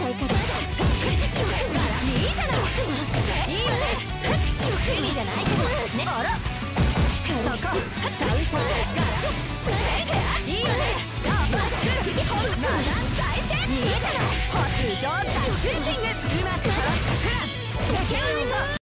い方。いいじゃない。いいよね。趣味じゃないけどね。あらそこカウンターいいよね。ダブルマダン大戦。いいじゃない。発情大シューティング。うまく